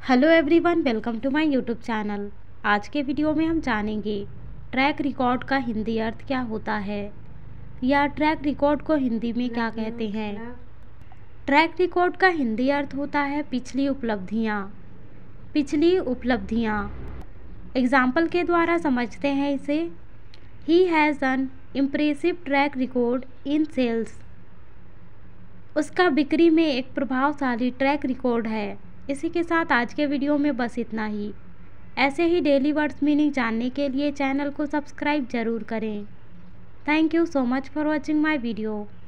Hello everyone, welcome to my YouTube channel. आज के video में हम जानेंगे ट्रैक रिकॉर्ड का हिंदी अर्थ क्या होता है या ट्रैक रिकॉर्ड को हिंदी में क्या कहते हैं। ट्रैक रिकॉर्ड का हिंदी अर्थ होता है पिछली उपलब्धियाँ। पिछली उपलब्धियाँ एग्जाम्पल के द्वारा समझते हैं इसे। He has an impressive track record in sales. उसका बिक्री में एक प्रभावशाली ट्रैक रिकॉर्ड है। इसी के साथ आज के वीडियो में बस इतना ही। ऐसे ही डेली वर्ड्स मीनिंग जानने के लिए चैनल को सब्सक्राइब ज़रूर करें। Thank you so much for watching my video.